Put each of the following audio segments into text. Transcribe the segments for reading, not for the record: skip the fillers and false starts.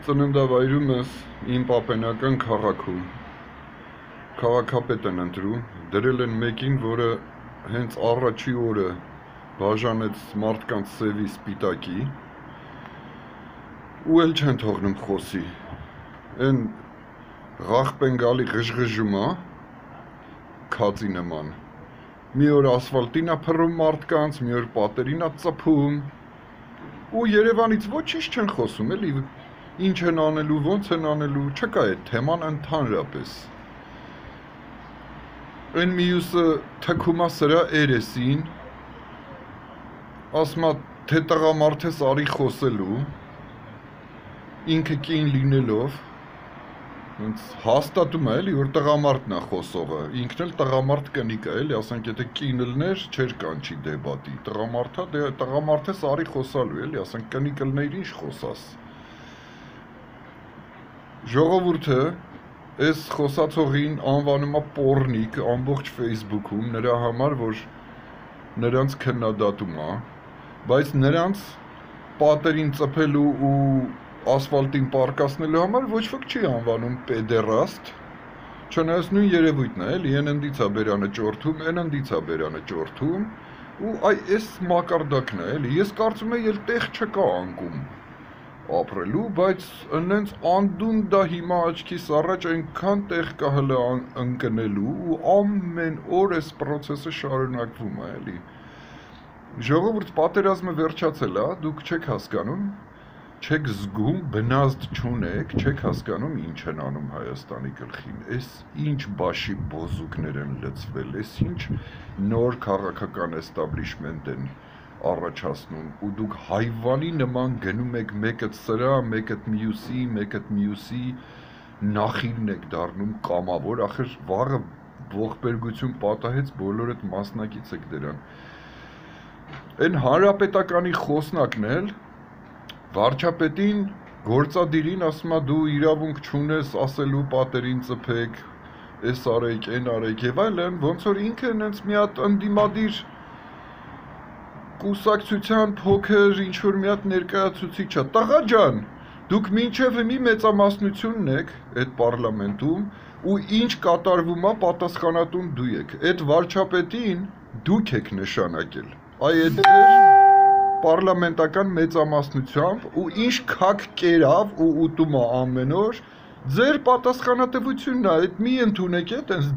Ծննդավայրումս իմ պապենական քաղաքում քաղաքապետ են ընտրում, դրել են մեկին, որը հենց առաջի օրը բաժանեց մարդկանց սևի սպիտակի ու էլ չեն թողնում խոսի, են ղախպ են գալի ղժղժումա, քացի նման, մի օր ասվալտին է փռում մարդկանց, մի օր պատերին է ծփում ու Երևանից ոչինչ չեն խոսում, էլի ինչ են անելու, ոնց են անելու, չկա այդ թեման ընդհանրապես։ Այն մյուսը թքումա սրա երեսին, ասմա թե տղամարդ ես արի խոսելու, ինքը կին լինելով, հաստատում է էլի, որ տղամարդն է խոսողը, ինքն էլ տղամարդ կնիկ է, էլի, ասենք եթե կին լներ, չեր կանչի դեբատի, տղամարդ ես արի խոսալու, էլի, ասենք կնիկ լներ ինչ խոսաս։ Ժողովուրդը այս խոսացողին անվանում է պոռնիկ ամբողջ Facebook-ում, նրա համար, որ նրանց քննադատում է, բայց նրանց պատերին ծփելու ու ասֆալտին պարկասնելու համար ոչ ոք չի անվանում պեդերաստ, չնայած նույն երևույթն է, էլի, են ընդից է բերանը ճորթում, են ընդից է բերանը ճորթում, ու այս մակարդակն է, էլի, ես կարծում եմ էլ տեղ չկա անկում ապրելու, բայց ընենց անդուն դա հիմա աչքիս առաջ այնքան տեղ կա հլը ընկնելու ու ամեն օր այս պրոցեսը շարունակվում է, էլի։ Ժողովուրդ պատերազմը վերջացել է, դուք չեք հասկանում, չեք զգում, բնազդ չունեք, չեք հասկանում ինչ են անում Հայաստանի գլխին, այս ինչ բաշի բոզուկներ են լծվել, այս ինչ նոր քաղաքական էստաբլիշմենտ են առաջացնում ու դուք հայվանի նման գնում եք մեկըդ սրա, մեկըդ մյուսի նախիլն եք դառնում կամավոր, ախր վաղը ողբերգություն պատահեց, բոլորդ մասնակից եք դրան։ Այն հանրապետականի խոսնակն էլ վարչապետին, գործադիրին ասում է դու իրավունք չունես ասելու պատերին ծփեք, այս արեք, այն արեք եւ այլն, ոնց որ ինքը հենց մի հատ ընդդիմադիր կուսակցության փոքր ինչ-որ մի հատ ներկայացուցիչ է, տղա ջան, դուք մինչև մի մեծամասնությունն եք այդ պարլամենտում ու ինչ կատարվում է պատասխանատուն դու եք, այդ վարչապետին դուք եք նշանակել, այդ պարլամենտական մեծամասնությամբ ու ինչ քակ կերավ ու ուտում է ամեն օր, ձեր պատասխանատվությունն է, այդ մի ընդունեք է, տենց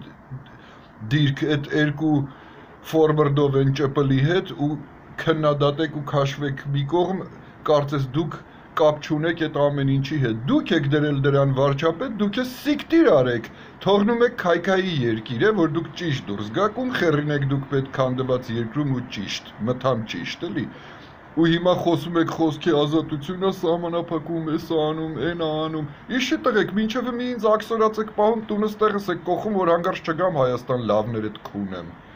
դիրք այդ երկու ֆորվարդով են ճպլի հետ ու քննադատեք ու քաշվեք մի կողմ, կարծես դուք կապ չունեք այդ ամեն ինչի հետ, դուք եք դրել դրան վարչապետ, դուք ես սիկտիր արեք, թողնում եք քայքայի երկիր է, որ դուք ճիշտ դուրս գաք, ում խերին եք դուք պետք քանդված երկրում ու ճիշտ, մթամ ճիշտ, էլի, ու հիմա խոսում եք խոսքի ազատությունը, սահմանափակում, էսա անում, էնա անում, իշի տղեք, մինչև մի ինձ աքսորած եք պահում, տունս տեղս եք կողում, որ հանգարց չգամ Հայաստան լավներդ քունեմ։